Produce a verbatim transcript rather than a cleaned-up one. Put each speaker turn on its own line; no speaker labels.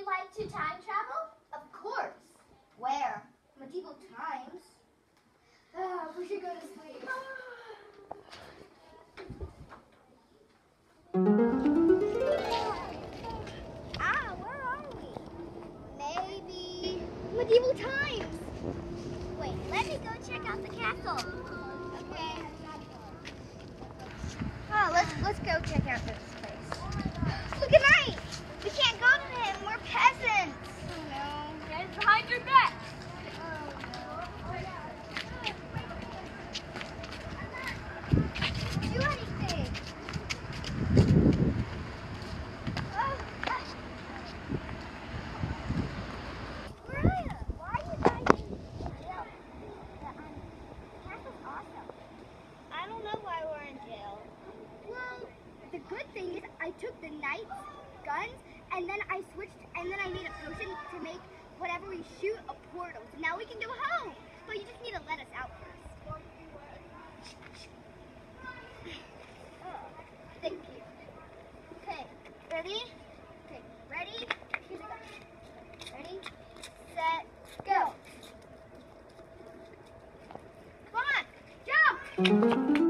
like to time travel?
Of course. Where? Medieval times. Ah, we should go to sleep. Ah, where are we? Maybe medieval times.
Wait, let me go check out the castle.
Okay. Oh, let's let's go check out this place. Look at Knight! We can't go to him. We're peasants. Oh no.
Hands behind your back.
Do anything. Oh, ah. Where are you? Why are you guys in jail? The um, castle's awesome. I don't know why we're in jail. Well, the good thing is I took the knight's guns and then I switched and then I made a potion to make whatever we shoot a portal. So now we can go home. But you just need to let us out first. Oh, thank you. Okay, ready? Okay, ready? Here we go. Ready, set, go. Come on, jump!